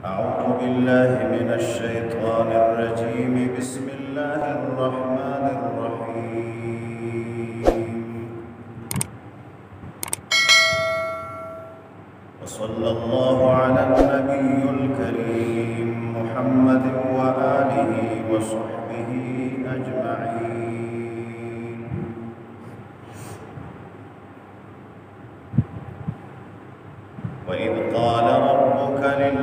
أعوذ بالله من الشيطان الرجيم. بسم الله الرحمن الرحيم. وصلى الله على النبي الكريم محمد وآله وصحبه أجمعين. وإذ قال ربك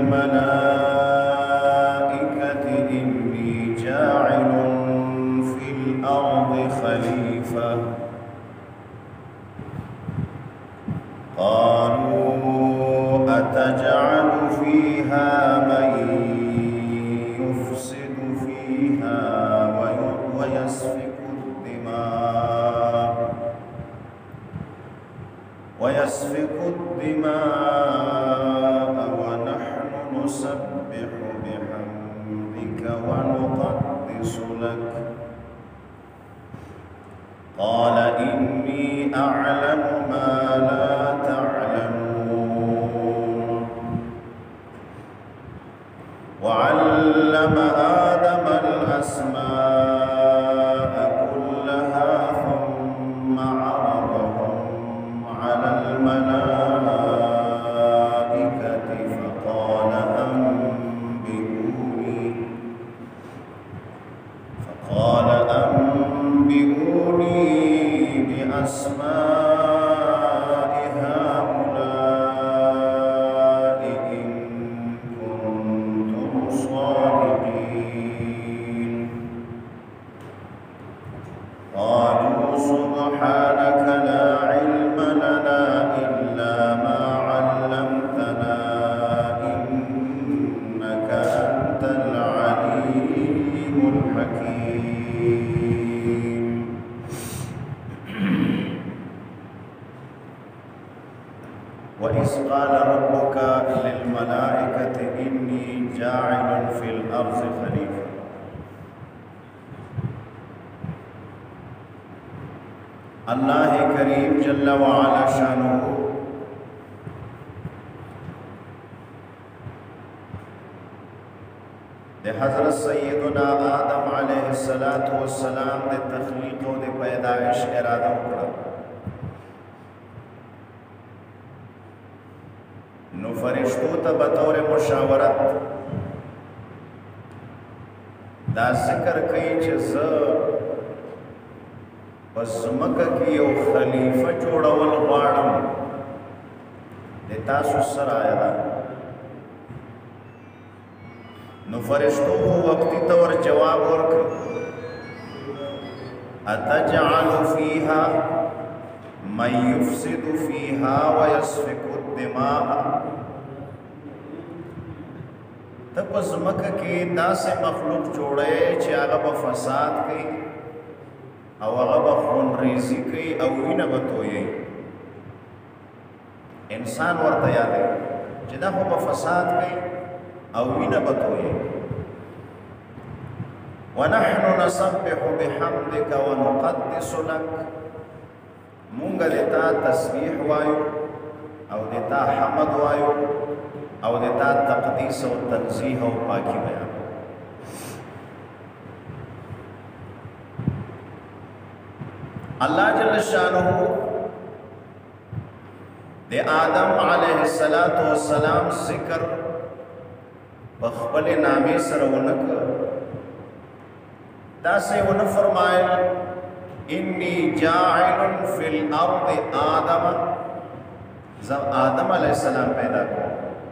للملائكة إني جاعل في الأرض خليفة قالوا أتجعل فيها من يفسد فيها ويسفك الدماء ونحن نسبح بحمدك ونقدس لك قال إني أعلم ما لا تعلمون. وعلم آدم الأسماء كلها ثم عرضهم على الملائكة فقال أنبئوني بأسماء هؤلاء إن كنتم صادقين. قالوا سبحانك لا علم لنا إلا ما علمتنا إنك أنت العليم الحكيم. وإذ قال ربك للملائكة إني جاعل في الأرض خليفة. اللہ کریم جل وعلا شانہ دے حضرت سیدنا آدم علیہ السلام دے تخلیق و دے پیدائش ارادہ اکڑا. نو فرشتو تا بطور مشاورت دا ذکر کئی چیز پس مکہ کی یو خلیفہ جوڑول غواړم د تاسو سره آیا ده. نو فرشتو وقتی طور جواب ورکړ اتجعل فيها من يفسد فيها ويسفك الدماء. ته پس مکہ کی داسې مخلوق جوړے چې هغه به فساد کوي او هغه به خون ریزی کوي او وینه به تویوي. انسان ورته یادوي چې دا خو به فساد کوي او وینه به تویوي. ونحن نسبح بحمدك ونقدس لك. مونږ د تا تسبیح وایو او د تا حمد وایو او د تا تقدیس او تنزیه او پاکی بیان. اللہ جل شانہ دے آدم علیہ السلام ذکر بخبل نامی سر ونک دا سے ون فرمائل انی جاعل فی الارض آدم. جب آدم علیہ السلام پیدا کو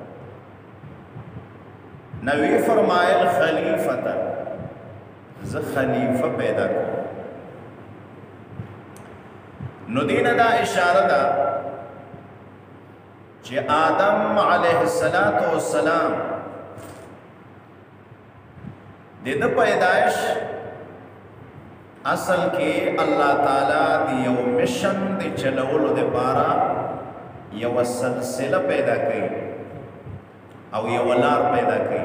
نوی فرمائل خلیفتا ز خلیفہ پیدا کو. نو دین دا اشارہ دا چې آدم علیہ السلام د پیدائش اصل کې اللہ تعالی دی یو مشن دی چلولو د پارا یو سلسله پیدا کړي او یو لار پیدا کړي.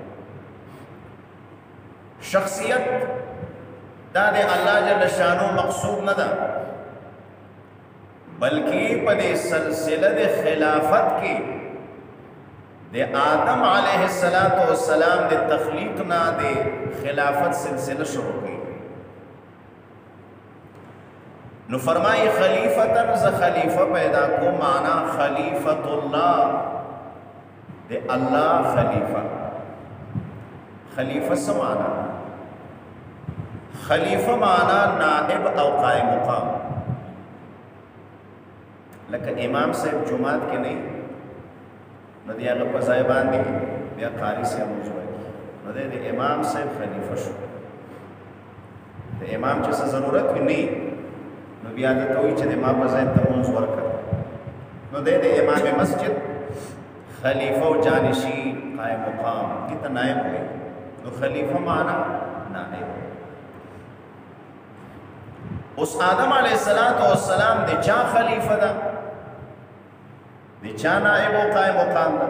شخصیت دا د الله جل شانو مقصود نه ده بلکہ پدے سلسلہ دے خلافت کی د آدم علیہ السلام د تخلیق نه د خلافت سلسله شروع کی. نو فرمائی خلیفتن ز خلیفہ پیدا کو معنی خلیفت اللہ د اللہ خلیفہ. خلیفہ سے معنی خلیفہ معنی نائب او قائم مقام. لکه امام صاحب جماعت کې نه نو دی هغه په ځای باندې بیا قاری صاحب موضوع کی نو دی د امام صاحب خلیفہ شو. د امام چې څه ضرورت وي نه نو بیا د توي چې د امام په ځای ته موضوع ورکړ نو دی د امام مسجد خلیفہ او جانشین قائم مقام کی ته نائب وي. نو خلیفہ معنی نائب. اس آدم علیہ السلام د چا خلیفہ ده د چا نائب او قائم مقام ده.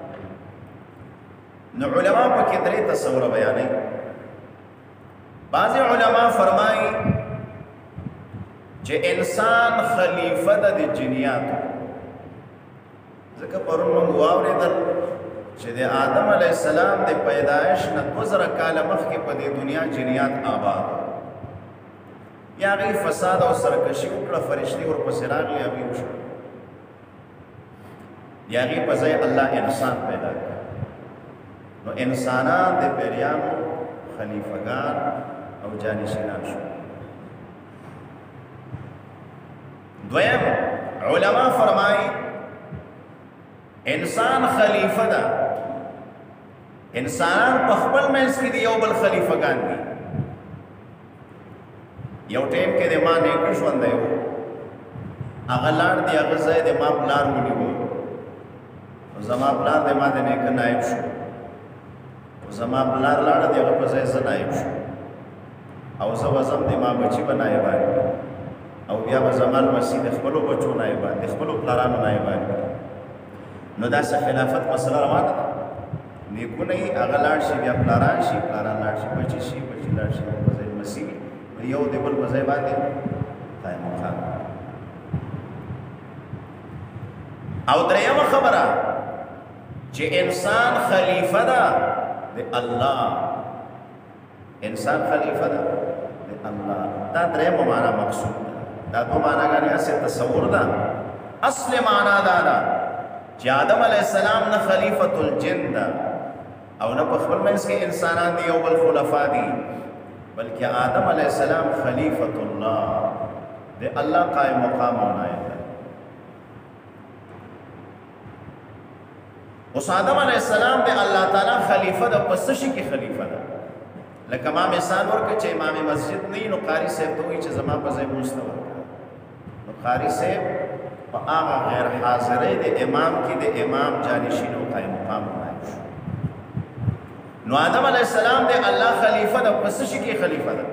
نو علماء پکې درې تصور بیانوي. بعض علماء فرمایي چې انسان خلیفہ ده د جنیاتو. ځکه پرون موږ واورېدل چې د آدم علیہ السلام د پیدایش نه 2000 کاله مخکې په دې دنیا جنیات آباد یا غي فساد او سرکشي وکړه. فرشتي ورپسې راغلي هغوی وشو یا غي په ځای الله انسان پیدا کړ. نو انسانان د پیریانو خلیفګان او جانشینان شو. دویم علماء فرمایي انسان خلیفہ ده. انسانان په خپل منځ کې د یو بل خلیفګان دي. یو ټیم کې د ما نیکه ژوندی و هغه لاړ دی هغه ځای د ما پلار ونیو. زما پلار د ما د نیکه نایب شو. زما پلار لاړ دی هغه په ځای زه نایب شو او زه به ځم د ما بچي به نایبان او بیا به زما لمسي د خپلو بچو نایبان د خپلو پلارانو نایبان. نو داسې خلافت مسله روانه ده. نیکونه یې هغه لاړ شي بیا پلاران شي پلاران لاړ شي بچي شي بچي لاړ شي په ځای لمسي وي یو د بل په ځای باندې قائم مقام. او درېیمه خبره چې انسان خلیفہ ده د الله. انسان خلیفہ ده د الله. دا درېیمه معنا مقصود ده. دا دوه معناګانې هسې تصور ده. اصل معنا دا ده چې آدم علیہ السلام نه خلیفۃ الجن ده او نه په خپل منځ کې انسانان دي یو بل خلفا دي بلکې آدم علیہ السلام خلیفۃ الله د الله قائم مقام او نائب ده. اوس آدم علیہ السلام د الله تعالی خلیفہ ده. پس شي کې خلیفہ ده. لکه ما مثال ورکړ چې امام مسجد نه نو قاری صاحب ته وایي چې زما په ځای موږ نو قاری صاحب په هغه غیر حاضرۍ د امام کې د امام جانشین او قائم مقام نائب شو. نو آدم علیہ السلام د الله خلیفہ ده. پس شي کې خلیفہ ده.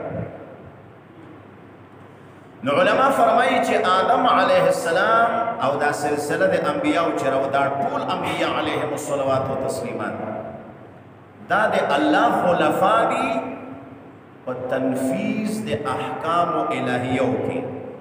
نو علماء فرمایي چې آدم علیہ السلام او دا سلسله د انبیاء چې راو دا ټول انبیاء علیهم الصلوات و تسلیمات دا د الله خلفا دي په تنفیذ د احکام الهیو کې.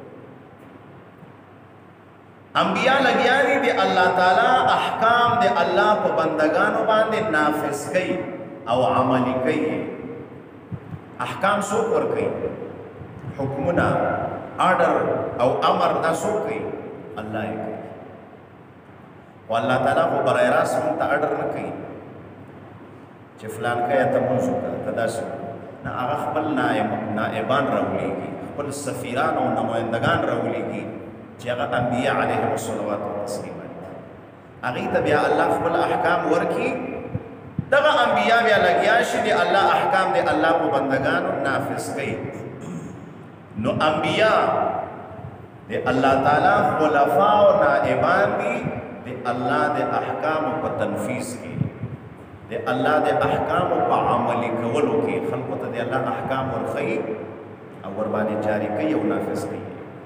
انبیاء لګیا دي د الله تعالی احکام د الله په بندگانو باندې نافذ کوي او عملی کوي. احکام څوک ورکوي؟ حکمونه آرڈر او امر دا څوک کوي؟ الله یې کوي. او الله تعالی خو برای راست مونږ ته آرډر نه کوي چې فلان کوه ته مونځ وکړه ته داسې نه. هغه خپل نائبان راولېږي خپل سفیران او نمایندګان راولېږي چې هغه انبیاء علیهم الصلوات والتسلیمات هغوی ته بیا الله خپل احکام ورکړي. دغه انبیاء بیا لګیا شي د الله احکام د الله په بندګانو نافذ کوي. نو انبیاء د الله تعالی خلفا او نائبان دي د الله د احکام په تنفیذ کې د الله د احکام په عملي کولو کې خلکو ته د الله احکام ورخي او ور باندې جاری کوي او نافذ کوي.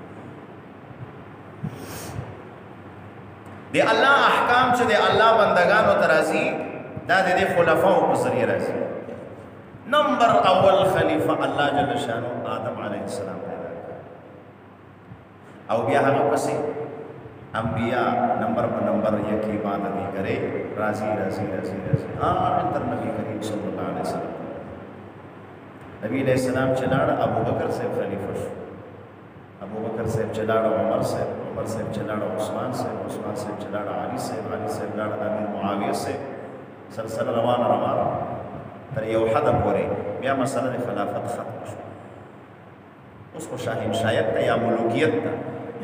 د الله احکام چې د الله بندگانو ته راځي دا د خلفاو په ذریعه راځي. نمبر اول خلیفہ الله جل شانه آدم علیه السلام پیدا کړ او بیا هغه پسې انبیاء نمبر پر نمبر یکی عبادت کرے راضی راضی راضی راضی تر نبی کریم صلی اللہ علیہ وسلم نبی علیہ السلام چلاڑ ابو بکر سے خلیفہ شو ابو بکر صاحب چلاڑا عمر صاحب چلاڑا عثمان صاحب چلاڑا علی صاحب لاڑا امیر معاویہ صاحب سلسلہ روان تر یو حد پورې بیا مسله خلافت ختم شو. اوس خو شاهنشایت ته یا ملوکیت ته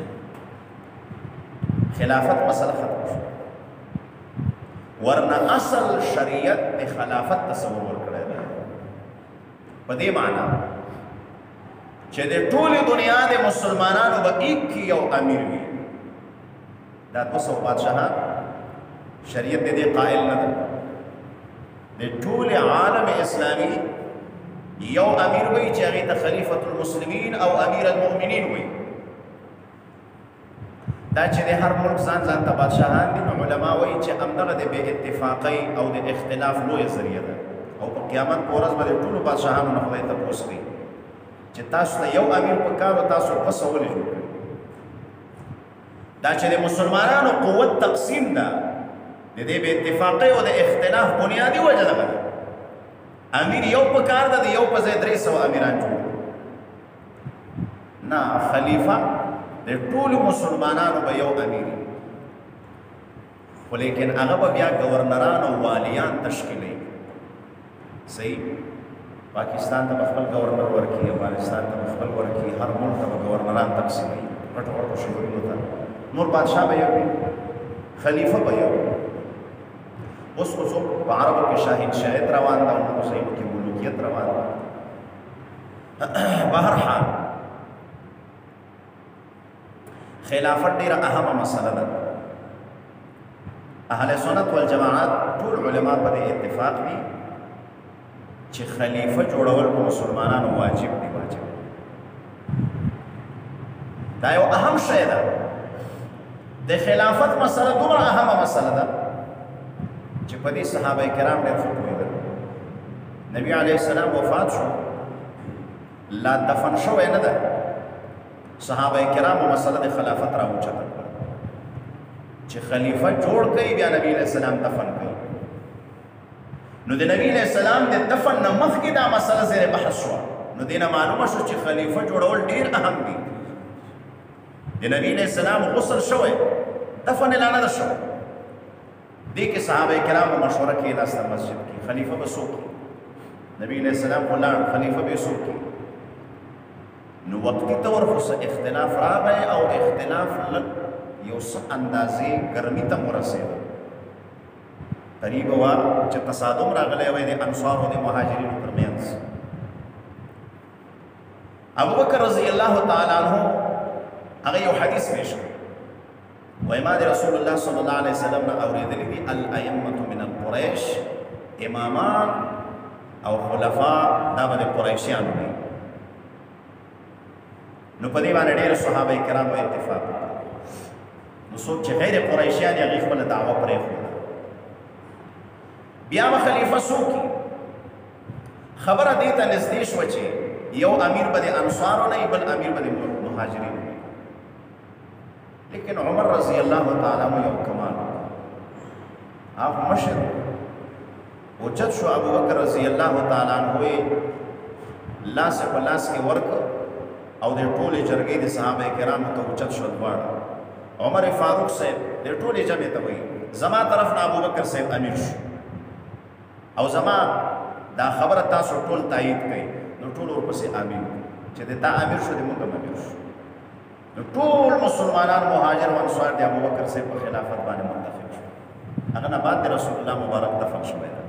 خلافت مسله ختم شو. ورنه اصل شریعت د خلافت تصور ورکړی دی په دې معنا چې د ټولې دنیا د مسلمانانو به ایک یو امیر وي. دا 200 بادشاهان شریعت دې قائل نه ده. د ټول عالم اسلامی یو امیر وي چې هغې ته خلیفة المسلمین او امیر المؤمنین وي. دا چې د هر ملک ځان ځان ته بادشاهان دي نو علما وایي چې همدغه د بې اتفاقۍ او د اختلاف لویه ذریعه ده او په قیامت په ورځ به د ټولو بادشاهانو نه خدای تپوس کوي چې تاسو ته یو امیر پکار او تاسو بس ولې جوړ کړئ. دا چې د مسلمانانو قوت تقسیم ده د دې بې اتفاقۍ او د اختلاف بنیادي وجه دغه ده. امیر یو پکار ده د یو په ځای 300 امیران جوړ نه. خلیفه د ټولو مسلمانانو به یو امیر خو لیکن هغه به بیا گورنران او والیان تشکیلوي. صحیح پاکستان ته خپل گورنر ورکړي، افغانستان ته خپل ورکړي، هر ملک ته گورنران تقسیموي پټو پټو شیانو ته. نور بادشاه به یو وي، خلیفه به یو. اوس خو په عربو کې شاهنشایت روان ده او په مسلمانو کې ملوکیت روان ده. بهرحال خلافت ډیره اهمه مسله ده. اهل سنت والجماعت ټول علما په اتفاق دي چې خلیفہ جوړول په مسلمانانو واجب دي. دا یو اهم شی ده. د خلافت مسله دومره اهمه مسله ده چې په دې صحابه کرام ډېر ښه پوهېدل. نبی علیه السلام وفات شو، لا دفن شوی نه ده. صحابه کرامو مسله د خلافت را اوچته کړه چې خلیفہ جوړ کړي بیا نبی علیه السلام دفن کړي. نو د نبی علیہ السلام د دفن نه مخکې دا مسله زیر بحث شوه. نو دې نه معلومه شو چې خلیفه جوړول ډېر اهم دي. د نبی علیہ السلام غسل شوی، دفن یې لا نه ده شوی. دې کې صحابه کرامو مشوره کېناسته مسجد کې خلیفه به څوک وي. نبی علیہ السلام خو لاړ، خلیفه به یې څوک وي. نو وقتي طور خو څه اختلاف راغی او اختلاف لږ یو څه اندازې ګرمي ته ورسېده. قریب وا چې تصادم راغلی وای د انصارو د مهاجرینو ترمنځ. ابوبکر رضی الله تعالی عنہ هغه یو حدیث پیش کړ، وای ما د رسول الله صلی الله علیه وسلم نه اورېدلی دي الائمة من القریش، امامان او خلفا دا به د قریشیانو دي. نو په دې باندې ډېر صحابه کرامو اتفاق وکړ. نو څوک چې غیر قریشیان یې هغې خپله دعوه پرېښوده. بیا به خلیفه څوک وي؟ خبره دې ته نږدې شوه چې یو امیر به د انصارو نه وي، بل امیر به د مهاجرینو وي. لیکن عمر رضی الله تعالی عنہ یو کمال وکړ. هغه مشر اوچت شو، ابوبکر رضی الله تعالی عنہ یې لاس په لاس کې ورکړ او د ټولې جرګې د صحابه کرامو ته اوچت شو دواړه. عمر فاروق صاحب د ټولې جمعې ته وایي زما طرف نه ابوبکر صاحب امیر شو او زما دا خبره تاسو ټول تایید کړئ. نو ټول ورپسې امین چې د تا امیر شو د موږ هم امیر شو. نو ټول مسلمانان مهاجر و انصار د ابوبکر صاحب په خلافت باندې متفق شو. هغه نه بعد د رسول الله مبارک دفن شوی ده.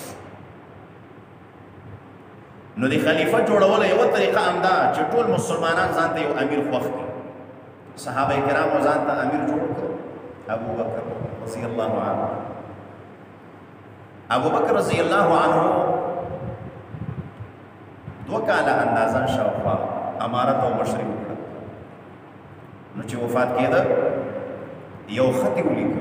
نو د خلیفه جوړولو یوه طریقه همدا چې ټول مسلمانان ځان ته یو امیر خوښ کړي. صحابه کرامو ځان ته امیر جوړ کړ ابوبکر رضی الله عنه. ابو بکر رضی الله عنه 2 کاله اندازه شاوخوا امارت او مشري وکړه. نو چې وفات کېده یو خط یې ولیکل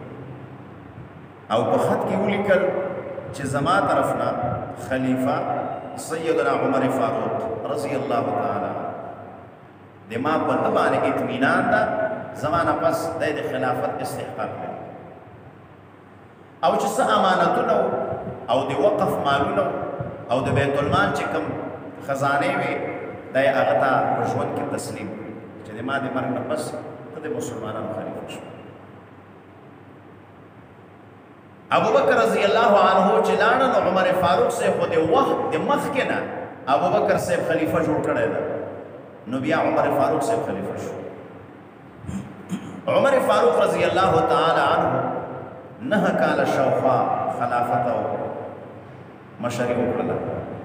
او په خط کې ولیکل چې زما طرف نه خلیفه سیدنا عمر فاروق رضی الله تعالی د ما په باندې اطمینان ده زمانه پس د خلافت استحقاق لري او چې څه امانتونه او د وقف مالونه او د بیت المال چې کوم خزانه وي د هغه ته په ژوند کې تسلیم چې د ما د مرګ نه پس ته د مسلمانانو خلیفه شو ابو بکر رضی الله عنه چې لاړ نو عمر فاروق صاحب خو د وخت د مخ کې نه ابو بکر صاحب خلیفہ جوړ کړی دی نو بیا عمر فاروق صاحب خلیفہ شو عمر فاروق رضی الله تعالی عنه 9 کال شوخوا خلافت او مشري وکړه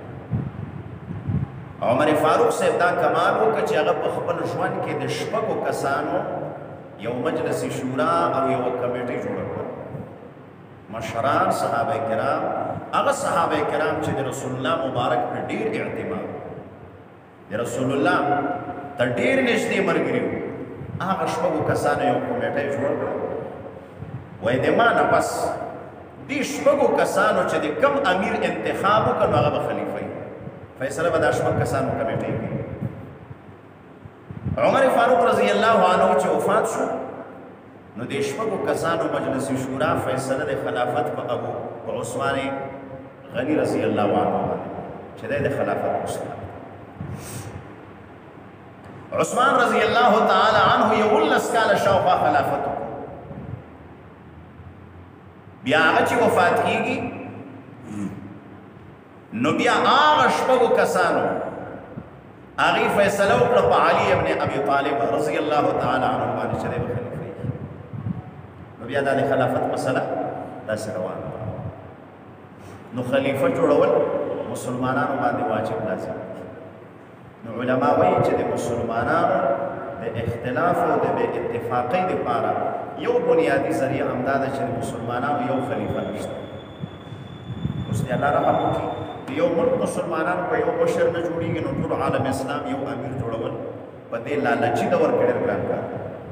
عمر فاروق صاحب دا کمال وکړ چې هغه په خپل ژوند کې د شپږو کسانو یو مجلس شورا او یو کمیټه جوړ کړه مشران صحابه کرام هغه صحابه کرام چې د رسول الله مبارک په ډیر اعتماد د رسول الله ته ډیر نږدې مرګري هغه شپږو کسانو یو کمیټه جوړ کړه وای د ما نه پس دې شپږو کسانو چې د کم امیر انتخاب وکړ هغه خلیفہ فیصله به د شپږ کسانو کمیټه کوي عمر فاروق رضی الله عنه چې وفات شو نو د شپږو کسانو مجلس شورا فیصله د خلافت په ابو عثمان غنی رضی الله عنه چې د خلافت مستحق عثمان رضی الله تعالی عنه یو لس کال شاوخوا خلافت بیا هغه چې وفات کیږي نو بیا هغه شپږو کسانو هغه فیصله وکړه په علي ابن ابي طالب رضی الله تعالی عنه باندې چې د خلیفہ نو بیا د خلافت مسله داسې روانه نو خلیفہ جوړول مسلمانانو باندې واجب لازم نو علما وایي چې د مسلمانانو د اختلاف او د بې اتفاقۍ لپاره یو بنیادی ذریعه همدا ده چې مسلمانانو یو خلیفہ نشته اوس دی الله رحم وکړي یو ملک مسلمانانو په یو مشر نه جوړیږي نو ټول عالم اسلام یو امیر جوړول په دې لالچي دور کې ډېر ګران کار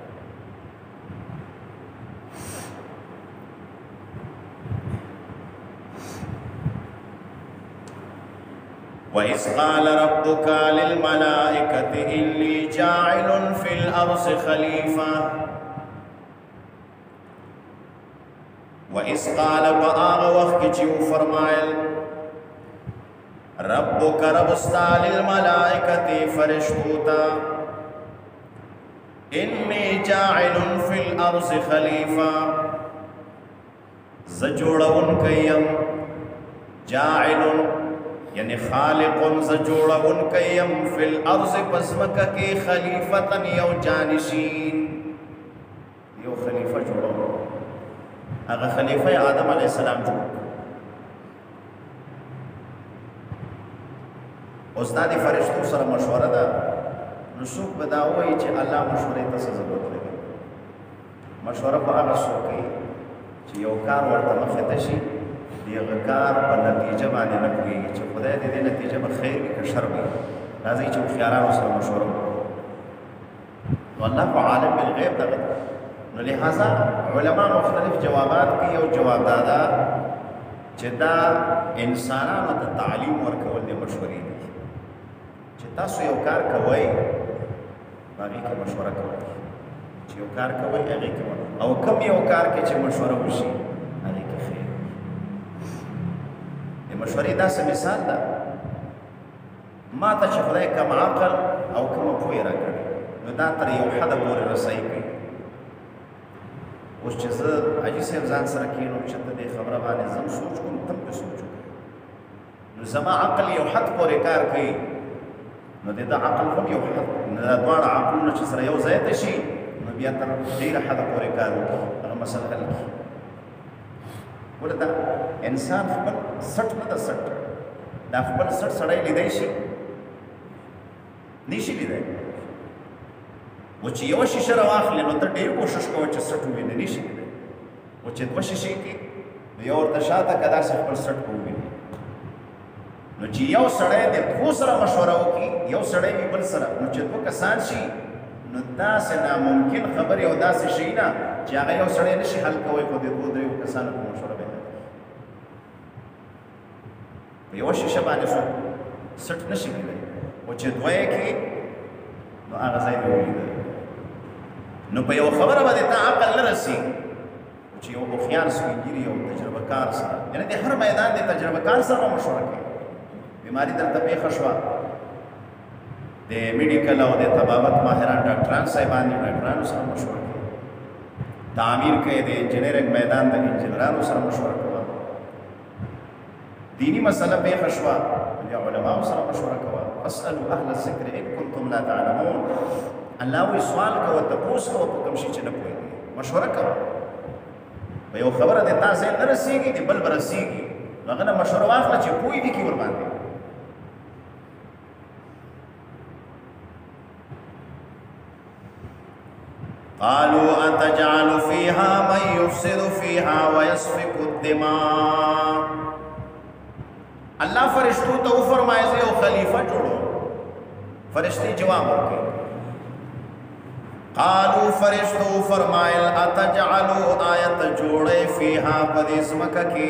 وَإِذْ قَالَ رَبُّكَ لِلْمَلَائِكَةِ إِنِّي جَاعِلٌ فِي الْأَرْضِ خَلِيفَةً وَإِذْ قَالَ بَآغَ وَخْكِ چِو فرمائل رَبُّكَ رَبُسْتَا لِلْمَلَائِكَةِ فَرِشْتُوتَا إِنِّي جَاعِلٌ فِي الْأَرْضِ خَلِيفَةً زَجُوڑَوْن کَيَّمْ جَاعِلٌ یعنی خالق زجوڑون کیم فی الارض پسمکہ کی خلیفتن یو جانشین یو خلیفہ جوڑو اگر خلیفہ آدم علیہ السلام جوڑ استادی فرشتو سر مشورہ دا نسوک بداوئی چی اللہ مشورے تسا ضرورت لگے مشورہ پا آگا سوکی چی یو کار ورطا مخیتشی دیغه کار په نتیجه باندې نه پوهېږي چې خدای دې نتیجه به خیر وي که شر وي راځئ چې هوښیارانو سره مشوره وکړو نو الله خو عالم بالغیب دغه نو لهذا علما مختلف جوابات کوي او جواب دا ده چې دا انسانانو ته تعلیم ورکول د مشورې دي چې تاسو یو کار کوئ هغې کې مشوره کوئ چې یو کار کوئ هغې کې او کم یو کار کې چې مشوره وشي مشورې داسې مثال ده ما ته چې خدای کم عقل او کومه پوهې راکړې نو دا تر یو حده پورې رسایي کوي اوس چې زه حاجي صاحب ځان سره کښېنم چې ته دې خبره باندې زه سوچ کوم ته پرې سوچ وکړې نو زما عقل یو حد پورې کار کوي نو د ده عقل هم یو حد دا دواړه عقلونه چې سره یو ځای ته شي نو بیا تر ډېره حده پورې کار وکړي هغه مسله حل کړي ورته انسان خپل سټ نه ده سټ دا خپل سټ سړی لیدی شي نشي لیدی و چې یوه شیشه راواخلې نو ته ډېر کوشش کوه چې سټ ووینې نشي لیدی و چې دوه شیشې کړي نو یو ورته شاته که داسې خپل سټ به وویني نو چې یو سړی د دوو سره مشوره وکړي یو سړی وي بل سره نو چې دوه کسان شي نو داسې ناممکن خبرې او داسې شي نه چې هغه یو سړی نشي حل کوی خو د دوه دریو کسانو په مشوره یو شیشه باندې څوک سټ نشي کېدی او چې دوه یې کړي نو هغه ځای به ولیدل نو د دې لپاره چې انسان خپل سټ نه ده سټ دا خپل سټ سړی لیدی شي نشي لیدی و چې یو شیشه راواخلې نو ته ډېر کوشش کوه چې سټ ووینې نشي لیدی و چې دوه کسان شي نو یو ورته شاته که داسې خپل سټ به وویني نو چې دوه کسان شي نو داسې ناممکن خبرې او داسې شي نه چې هغه یو سړی نشي حل کوی خو د دوه دریو کسانو په مشوره به نو په یو خبره باندې ته عقل نه رسېږي چې یو هوښیار سپین ږیري او تجربه کار سره یعنې د هر میدان د تجربه کار سره مشوره کوي بیماري درته پېښه شوه د میډیکل او د طبابت ماهران ډاکټران صاحبان دي ډاکټرانو سره مشوره کوي تعمیر کوي د انجینرینګ میدان د انجینرانو سره مشوره کوه دینی مسله پېښه شوه د علماو سره مشوره کوه فاسألوا اهل الذکر ان کنتم لا تعلمون الله وی سوال کوه تپوس کوه په کوم شي چې نه پوهېږي مشوره کوه په یو خبره د تا ذهن نه رسېږي د بل به رسېږي نو هغه نه مشوره واخله چې پوه دي کې ورباندې قالوا أتجعل فيها من يفسد فيها ويسفك الدماء الله فرشتو ته فرمایي زه یو خلیفہ جوړو فرشتي جواب ورکړي قالوا فرشتو فرمایل اتجعلوا آیت جوړې فيها پدیسمک کې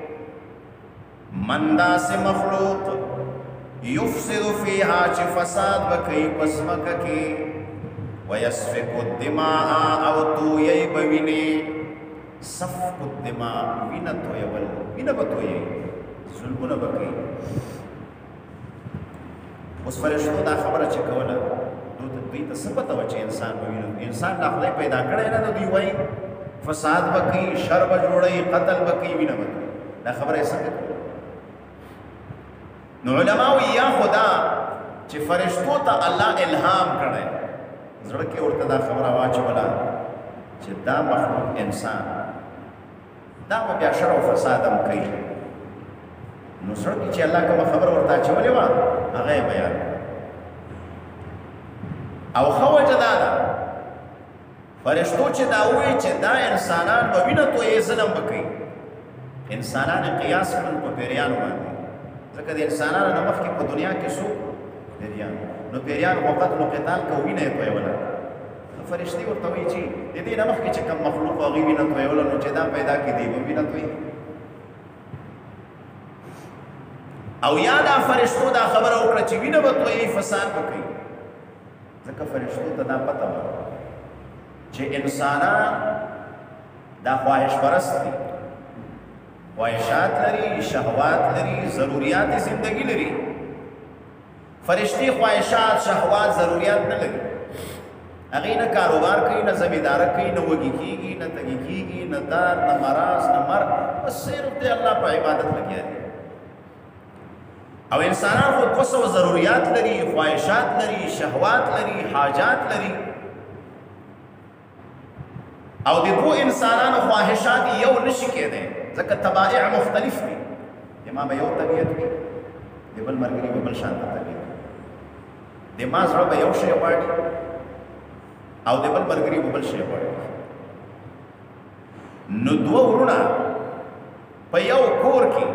مندا سے مخلوق يفسد فيها چې فساد وکړي پسمک کې ويسفك الدماء او تويي بويني سفك الدماء وينه تويول وينه بتويي ظلمونه بکي اوس فرشتو دا خبره چې کوله دوی ته څه پته و چې انسان ووینو انسان لا خدای پیدا کړی نه دوی وایي فساد بکي شر به جوړوي قتل بکي وینه بکي دا خبره یې څنګه نو علماء یا خدا چې فرشتو ته الله الهام کړی زړه کې ورته دا خبره واچوله چې دا مخلوق انسان دا به بیا شر او فساد هم کوي نو زړه کې چې الله کومه خبره ورته اچولې وه هغه یې بیان او ښه وجه دا ده فرشتو چې دا ووایي چې دا انسانان به وینه تویې ظلم به کوي انسانان یې قیاس کړل په پیریانو باندې ځکه د انسانانو نه مخکې په دنیا کې څوک پیریان نو پیریان خو قتل و قتال کو وینه یې تویوله نو فرشتې ورته وایي چې د دې نه مخکې چې کوم مخلوق هغوی وینه تویوله نو چې دا پیدا کړي دی به وینه تویي او یا دا فرشتو دا خبره وکړه چې وینه به تویي فساد به کوي ځکه فرشتو ته دا پته وه چې انسانان دا خواهش پرست دي خواهشات لري شهوات لري ضروریات زندگی لري فرشتي خواهشات شهوات ضروریات نه لري هغې نه کاروبار کوي نه زمینداره کوي نه وږي کېږي نه تږي کېږي نه دار نه مراز نه مرګ بس صرف د الله په عبادت لګیا دي او انسانان خو دوه سوه ضروریات لري خواهشات لري شهوات لري حاجات لري او د دوه انسانانو خواهشات یو نشي کېدی ځکه طبائع مختلف دي د ما به یو طبیعت وي د بل ملګري به بل شانته طبیعت د ما زړه به یو شی غواړي او د بل ملګري به بل شی غواړي نو دوه وروڼه په یو کور کې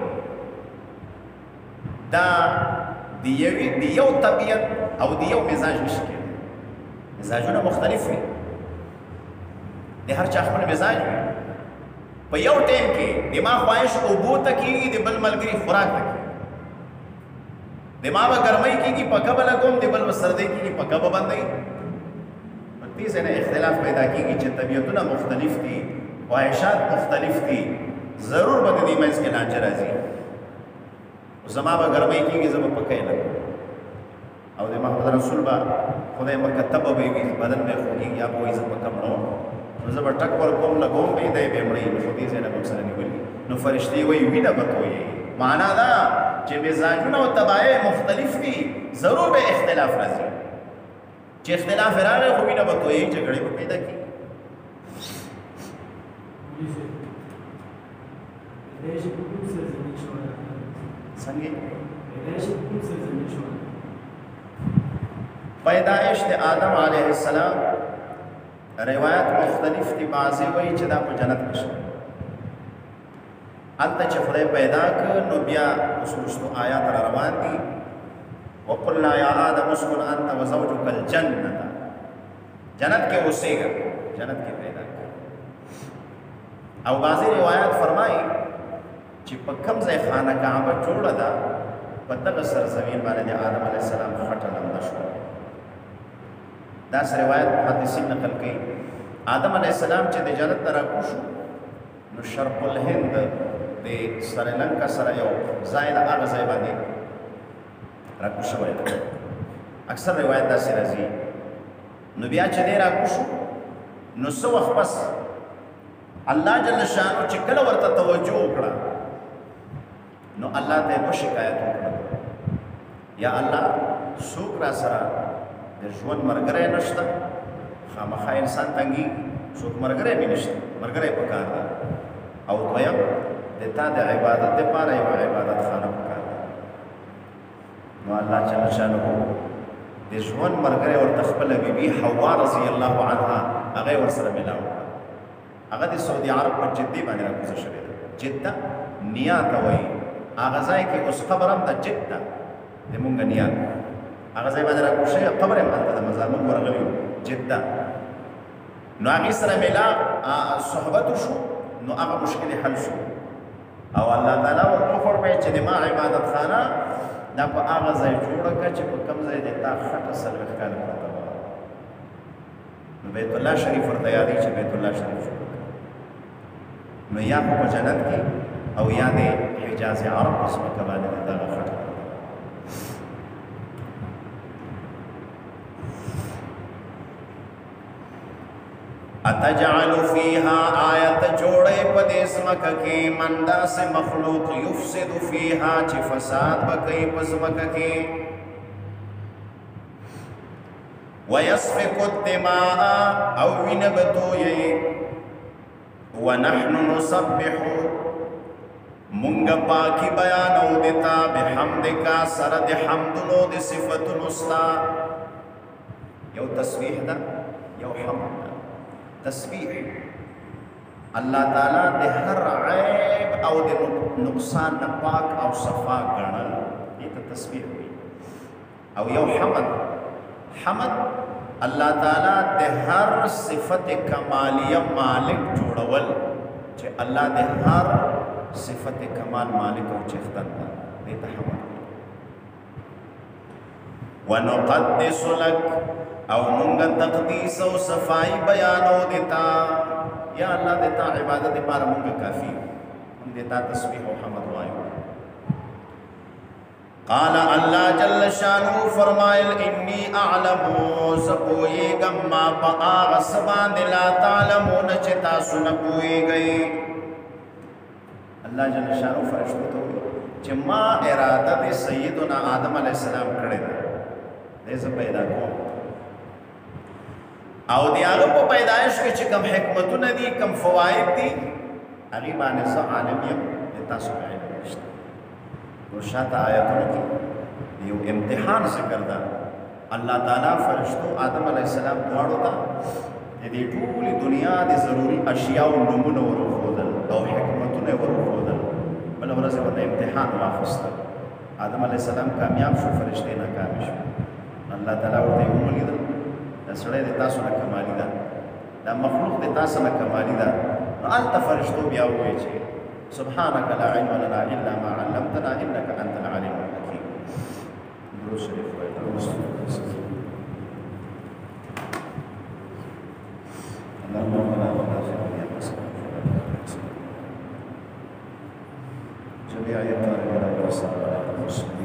دا د یو طبیعت او د یو مزاج نشي کېدی مزاجونه مختلف وي د هر چا خپل مزاج وي په یو ټیم کې د ما خواهش اوبو ته کېږي د بل ملګري خوراک ته کېږي د ما به ګرمۍ کېږي پکه به لګوم د بل به سردۍ کېږي پکه به بندوي نو دې ځای نه اختلاف پیدا کېږي چې طبیعتونه مختلف دي خواهشات مختلف دي ضرور به د دې منځ کې لانجه راځي زما به ګرمۍ کېږي زه به پکه یې لګوم او د محمد رسول به خدای مکتب به وي بدن به خوږېږي یا به وایي زه پکه مړوم نو زه به ټک ورکوم لګوم به دی به مړی نو خو دې ځای نه به سره نیولي نو فرشتې وایي وینه به تویې معنا دا چې مزاجونه او طبایع مختلف دي ضرور به اختلاف راځي چې اختلاف راغی خو وینه به تویې جګړې به پیدا کېږي څنګه پیدائش د آدم علیه السلام روایت مختلف دي بعضې وایي چې دا په جنت کې شوی هلته چې خدای پیدا کړ نو بیا وروستو آیات را روان دي وقلنا یا آدم اسکن انت وزوجک الجنة جنت کې اوسېږه جنت کې پیدا کړ او بعضې روایات فرمایي چې په کوم ځای خانه کعبه جوړه ده په دغه سرزمین باندې د آدم علیه السلام خټه لمده شوه داسې روایت محدثین نقل کوي آدم علیہ السلام چې د جنت نه راکوشو نو شرق الهند د سریلنکا سره یو ځای د هغه ځای باندې راکوشو وایي اکثر روایت داسې راځي نو بیا چې دی راکوشو نو څه وخت پس الله جل شانو چې کله ورته توجه وکړه نو الله ته یې شکایت وکړه یا الله څوک را سره د ژوند ملګری نشته خامخا انسان تنګي څوک ملګری مې نشته ملګری پکار ده او دویم د تا د عبادت دپاره یوه عبادت خانه پکار ده نو الله جل شانه د ژوند ملګری ورته خپله بیبي حوا رضی الله عنها هغه یې ورسره میلاو کړه هغه د سعودي عرب په جدې باندې راکوزه شوې ده جده نیا ته وایي هغه ځای کې اوس قبر هم ده جده د مونږ نیا هغه ځای باندې راکوز شوی قبر یې هلته ده مزار مونږ ورغلي یو جده نو هغې سره میلا صحبت وشو نو هغه مشکل حل شو او الله تعالی ورته وفرمایي چې د ما عبادت خانه دا په هغه ځای جوړه کړه چې په کوم ځای د تا خټه څلوېښت کاله پرته وه نو بیت الله شریف ورته یادوي چې بیت الله شریف جوړ کړه نو یا خو په جنت کې او یا د حجاز عرب په ځمکه باندې د دغه خټه اتجعل فيها آیت جوڑے پدیس مکہ کی مندا سے مخلوق یفسد فيها چی فساد بکئی پس مکہ کی ويسفك الدماء او وینبتو یئی ونحن نسبح منگ پاکی بیانو دیتا بحمدکا سرد حمدنو دی صفت نستا یو تسبیح دا یو حمد دا تسبیح اللہ تعالیٰ دے ہر عیب او دے نقصان پاک او صفا گنل یہ تو تسبیح ہوئی او یو حمد حمد اللہ تعالیٰ دے ہر صفت کمالیہ مالک جوڑول چھے اللہ دے ہر صفت کمال مالک او چختن دا دیتا حمد وَنُقَدِّسُ لَكَ او منگا تقدیس و صفائی بیانو دیتا یا اللہ دیتا عبادت پار منگا کافی ہم دیتا تسبیح و حمد وائیو قال اللہ جل شانو فرمائل انی اعلمو سپوئی گما پا آغا سبان دلا تعلمون چتا سنپوئی گئی اللہ جل شانو فرشتو تو چھ ما ارادہ دے سیدنا آدم علیہ السلام کھڑے دا دیسا پیدا کون او دی آغا پا پیدایش کے چی کم حکمتون دی کم فوائد دی اغیبان سا عالمیم دیتا سو علم نشتا روشات آیتون کی دیو امتحان سے کردہ اللہ تعالیٰ فرشتو آدم علیہ السلام دوارو تا دی طولی دنیا دی ضروری اشیاء و نمون ورو خودل او حکمتون ورو خودل بلا ورز ودا امتحان وافستا آدم علیہ السلام کامیاب شو فرشتے ناکامی شو اللہ تعالیٰ ورطے امولی دل دا سڑے دی تاسو نا کمالی دا دا مخلوق دی تاسو نا کمالی دا نو آلتا فرشتو بیا ہوئے چھے سبحانک لا علم لنا الا ما علمتنا انک انت العلیم الحکیم درود شریف ہوئے اللہم ربنا وقنا جميع يطارنا وصلنا